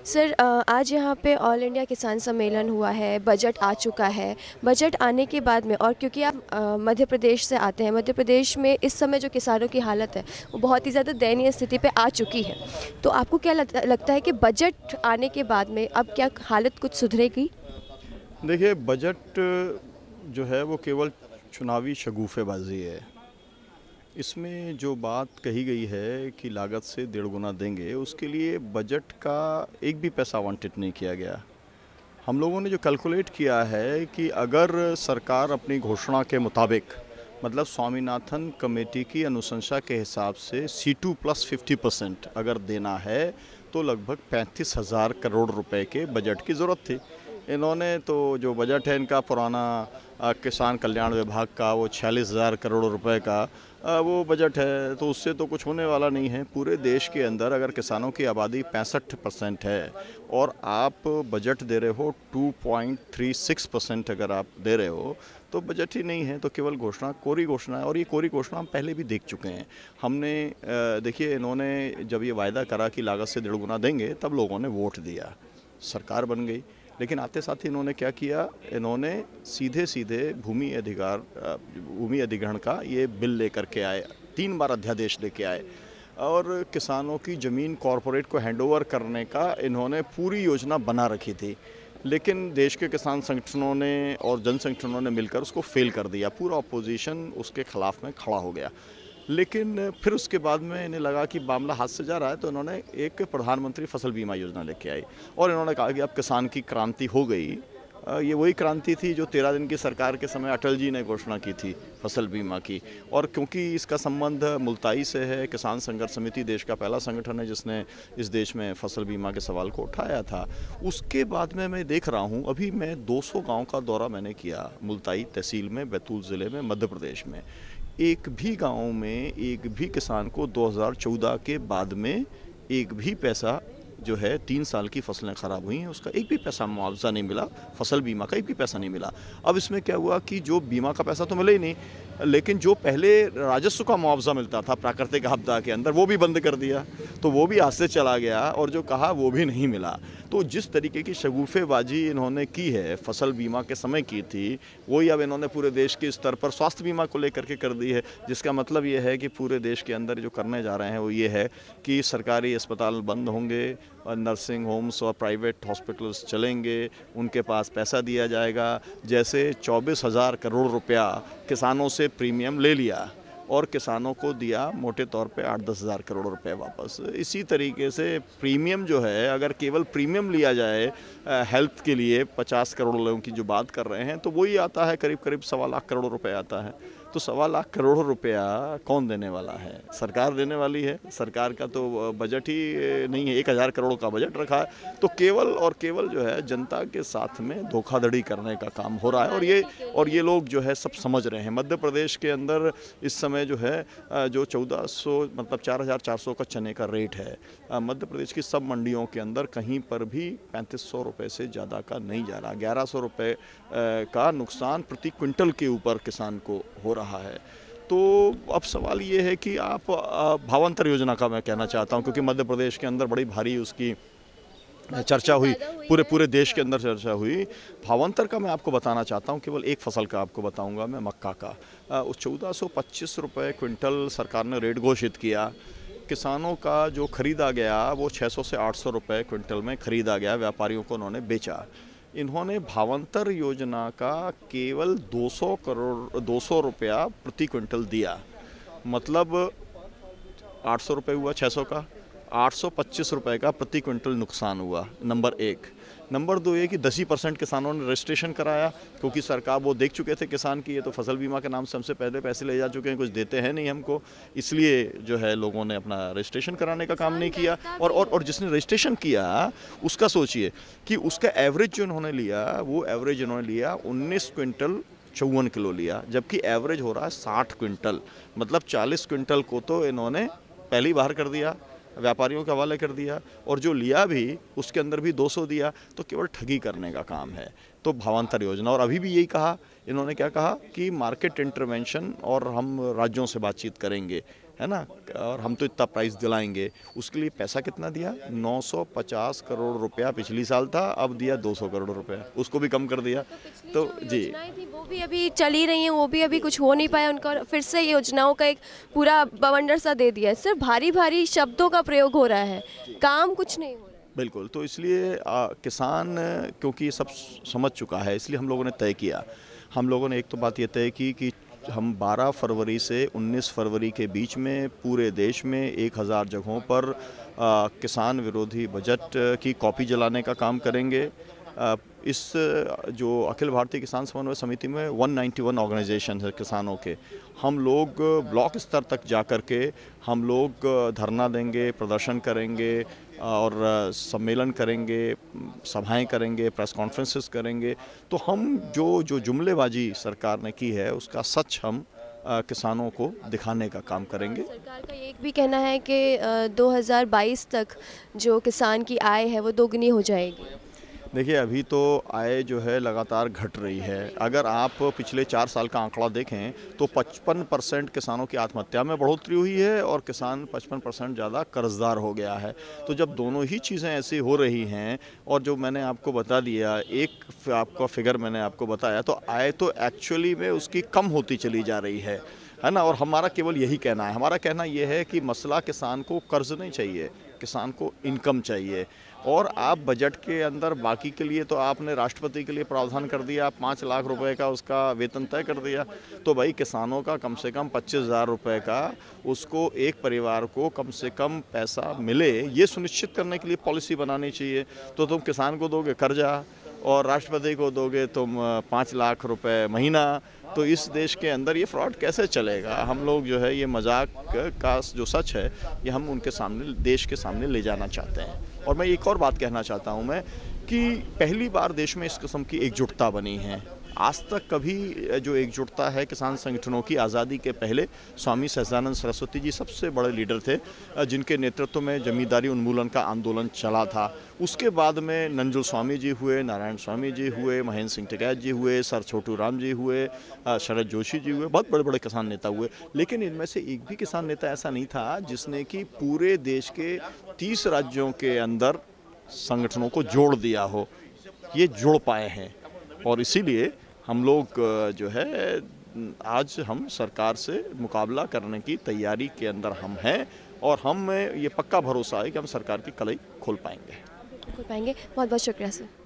Sir आज यहाँ पे ऑल इंडिया किसान सम्मेलन हुआ है, बजट आ चुका है। बजट आने के बाद में, और क्योंकि आप मध्य प्रदेश से आते हैं, मध्य प्रदेश में इस समय जो किसानों की हालत है वो बहुत ही ज़्यादा दयनीय स्थिति पे आ चुकी है। तो आपको क्या लगता है कि बजट आने के बाद में अब क्या हालत कुछ सुधरेगी? देखिए, बजट जो है वो केवल चुनावी शगुफेबाजी है। इसमें जो बात कही गई है कि लागत से 1.5 गुना देंगे, उसके लिए बजट का एक भी पैसा आवंटित नहीं किया गया। हम लोगों ने जो कैलकुलेट किया है कि अगर सरकार अपनी घोषणा के मुताबिक, मतलब स्वामीनाथन कमेटी की अनुशंसा के हिसाब से C2 + 50% अगर देना है तो लगभग 35,000 करोड़ रुपए के बजट की ज़रूरत थी। इन्होंने तो जो बजट है इनका पुराना किसान कल्याण विभाग का, वो 46,000 करोड़ रुपए का वो बजट है, तो उससे तो कुछ होने वाला नहीं है। पूरे देश के अंदर अगर किसानों की आबादी 65% है और आप बजट दे रहे हो 2.36% अगर आप दे रहे हो तो बजट ही नहीं है, तो केवल घोषणा, कोरी घोषणा है। और ये कोरी घोषणा हम पहले भी देख चुके हैं। हमने देखिए, इन्होंने जब ये वायदा करा कि लागत से 1.5 गुना देंगे, तब लोगों ने वोट दिया, सरकार बन गई। लेकिन आते साथ ही इन्होंने क्या किया, इन्होंने सीधे सीधे भूमि अधिग्रहण का ये बिल लेकर के आए, 3 बार अध्यादेश लेके आए और किसानों की ज़मीन कॉरपोरेट को हैंडओवर करने का इन्होंने पूरी योजना बना रखी थी। लेकिन देश के किसान संगठनों ने और जन संगठनों ने मिलकर उसको फेल कर दिया। पूरा अपोजिशन उसके खिलाफ में खड़ा हो गया। लेकिन फिर उसके बाद में इन्हें लगा कि मामला हाथ से जा रहा है, तो इन्होंने एक प्रधानमंत्री फसल बीमा योजना लेके आई और इन्होंने कहा कि अब किसान की क्रांति हो गई। ये वही क्रांति थी जो 13 दिन की सरकार के समय अटल जी ने घोषणा की थी फसल बीमा की। और क्योंकि इसका संबंध मुल्ताई से है, किसान संघर्ष समिति देश का पहला संगठन है जिसने इस देश में फसल बीमा के सवाल को उठाया था। उसके बाद में मैं देख रहा हूँ, अभी मैं 200 गाँव का दौरा मैंने किया मुल्ताई तहसील में, बैतूल ज़िले में, मध्य प्रदेश में। एक भी गांव में एक भी किसान को 2014 के बाद में एक भी पैसा, जो है 3 साल की फसलें ख़राब हुई हैं, उसका एक भी पैसा मुआवजा नहीं मिला, फसल बीमा का एक भी पैसा नहीं मिला। अब इसमें क्या हुआ कि जो बीमा का पैसा तो मिला ही नहीं, लेकिन जो पहले राजस्व का मुआवजा मिलता था प्राकृतिक आपदा के अंदर, वो भी बंद कर दिया, तो वो भी हाथ से चला गया और जो कहा वो भी नहीं मिला। तो जिस तरीके की शगुफेबाजी इन्होंने की है, फसल बीमा के समय की थी, वही अब इन्होंने पूरे देश के स्तर पर स्वास्थ्य बीमा को लेकर के कर दी है। जिसका मतलब ये है कि पूरे देश के अंदर जो करने जा रहे हैं वो ये है कि सरकारी अस्पताल बंद होंगे, नर्सिंग होम्स और प्राइवेट हॉस्पिटल्स चलेंगे, उनके पास पैसा दिया जाएगा। जैसे 24,000 करोड़ रुपया किसानों से प्रीमियम ले लिया और किसानों को दिया मोटे तौर पे 8-10 हज़ार करोड़ रुपए वापस। इसी तरीके से प्रीमियम जो है, अगर केवल प्रीमियम लिया जाए हेल्थ के लिए 50 करोड़ लोगों की जो बात कर रहे हैं, तो वही आता है करीब 1.25 लाख करोड़ रुपए आता है। तो 1.25 लाख करोड़ रुपया कौन देने वाला है? सरकार देने वाली है। सरकार का तो बजट ही नहीं है, 1,000 करोड़ का बजट रखा है। तो केवल और केवल जो है जनता के साथ में धोखाधड़ी करने का काम हो रहा है और ये लोग जो है सब समझ रहे हैं। मध्य प्रदेश के अंदर इस समय जो है जो 1400 मतलब 4,400 का चने का रेट है, मध्य प्रदेश की सब मंडियों के अंदर कहीं पर भी 3500 रुपये से ज़्यादा का नहीं जा रहा। 1100 रुपये का नुकसान प्रति क्विंटल के ऊपर किसान को हो रहा है। तो अब सवाल ये है कि आप भावांतर योजना का मैं कहना चाहता हूँ, क्योंकि मध्य प्रदेश के अंदर बड़ी भारी उसकी चर्चा हुई, पूरे देश के अंदर चर्चा हुई। भावांतर का मैं आपको बताना चाहता हूँ, केवल एक फसल का आपको बताऊँगा मैं, मक्का का। उस 1425 रुपये क्विंटल सरकार ने रेट घोषित किया। किसानों का जो खरीदा गया वो 600 से 800 रुपये क्विंटल में खरीदा गया, व्यापारियों को उन्होंने बेचा। इन्होंने भावांतर योजना का केवल 200 रुपया प्रति क्विंटल दिया, मतलब 800 रुपये हुआ 600 का, 825 रुपये का प्रति क्विंटल नुकसान हुआ। नंबर 1। नंबर 2 ये कि 10% किसानों ने रजिस्ट्रेशन कराया, क्योंकि सरकार वो देख चुके थे किसान की ये तो फसल बीमा के नाम से हमसे पहले पैसे ले जा चुके हैं, कुछ देते हैं नहीं हमको, इसलिए जो है लोगों ने अपना रजिस्ट्रेशन कराने का काम नहीं किया। और जिसने रजिस्ट्रेशन किया उसका सोचिए कि उसका एवरेज जो इन्होंने लिया, वो एवरेज इन्होंने लिया 19 क्विंटल 54 किलो लिया, जबकि एवरेज हो रहा है 60 क्विंटल। मतलब 40 क्विंटल को तो इन्होंने पहले ही बाहर कर दिया, व्यापारियों के हवाले कर दिया, और जो लिया भी उसके अंदर भी 200 दिया। तो केवल ठगी करने का काम है। तो भावांतर योजना, और अभी भी यही कहा इन्होंने, क्या कहा कि मार्केट इंटरवेंशन और हम राज्यों से बातचीत करेंगे, है ना, और हम तो इतना प्राइस दिलाएंगे। उसके लिए पैसा कितना दिया? 950 करोड़ रुपया पिछली साल था, अब दिया 200 करोड़ रुपया, उसको भी कम कर दिया। तो जी, योजनाएं थी वो भी अभी चल ही रही हैं, वो भी अभी कुछ हो नहीं पाया उनका, फिर से योजनाओं का एक पूरा बवंडर सा दे दिया है। सिर्फ भारी भारी शब्दों का प्रयोग हो रहा है, काम कुछ नहीं हो रहा है। बिल्कुल। तो इसलिए किसान क्योंकि ये सब समझ चुका है, इसलिए हम लोगों ने तय किया, हम लोगों ने एक तो बात ये तय की कि हम 12 फरवरी से 19 फरवरी के बीच में पूरे देश में 1000 जगहों पर किसान विरोधी बजट की कॉपी जलाने का काम करेंगे। इस जो अखिल भारतीय किसान समन्वय समिति में 191 ऑर्गेनाइजेशन है किसानों के, हम लोग ब्लॉक स्तर तक जा कर के हम लोग धरना देंगे, प्रदर्शन करेंगे और सम्मेलन करेंगे, सभाएं करेंगे, प्रेस कॉन्फ्रेंसेस करेंगे। तो हम जो जुमलेबाजी सरकार ने की है उसका सच हम किसानों को दिखाने का काम करेंगे। सरकार का ये भी कहना है कि 2022 तक जो किसान की आय है वो दोगुनी हो जाएगी। देखिए, अभी तो आय जो है लगातार घट रही है। अगर आप पिछले 4 साल का आंकड़ा देखें तो 55% किसानों की आत्महत्या में बढ़ोतरी हुई है और किसान 55% ज़्यादा कर्जदार हो गया है। तो जब दोनों ही चीज़ें ऐसी हो रही हैं और जो मैंने आपको बता दिया, एक आपका फिगर मैंने आपको बताया, तो आय तो एक्चुअली में उसकी कम होती चली जा रही है ना। और हमारा केवल यही कहना है, हमारा कहना ये है कि मसला किसान को कर्ज नहीं चाहिए, किसान को इनकम चाहिए। और आप बजट के अंदर बाकी के लिए तो आपने राष्ट्रपति के लिए प्रावधान कर दिया, 5 लाख रुपए का उसका वेतन तय कर दिया। तो भाई किसानों का कम से कम 25,000 रुपये का उसको एक परिवार को कम से कम पैसा मिले, ये सुनिश्चित करने के लिए पॉलिसी बनानी चाहिए। तो तुम किसान को दोगे कर्जा और राष्ट्रपति को दोगे तुम 5 लाख रुपए महीना, तो इस देश के अंदर ये फ्रॉड कैसे चलेगा? हम लोग जो है ये मजाक का जो सच है ये हम उनके सामने, देश के सामने ले जाना चाहते हैं। और मैं एक और बात कहना चाहता हूँ मैं कि पहली बार देश में इस किस्म की एकजुटता बनी है। आज तक कभी जो एकजुटता है किसान संगठनों की, आज़ादी के पहले स्वामी सहजानंद सरस्वती जी सबसे बड़े लीडर थे जिनके नेतृत्व में जमींदारी उन्मूलन का आंदोलन चला था। उसके बाद में नंजुल स्वामी जी हुए, नारायण स्वामी जी हुए, महेंद्र सिंह टिकैत जी हुए, सर छोटू राम जी हुए, शरद जोशी जी हुए, बहुत बड़े बड़े किसान नेता हुए। लेकिन इनमें से एक भी किसान नेता ऐसा नहीं था जिसने कि पूरे देश के 30 राज्यों के अंदर संगठनों को जोड़ दिया हो। ये जोड़ पाए हैं और इसीलिए हम लोग जो है आज हम सरकार से मुकाबला करने की तैयारी के अंदर हम हैं और हमें ये पक्का भरोसा है कि हम सरकार की कलई खोल पाएंगे। बहुत बहुत शुक्रिया सर।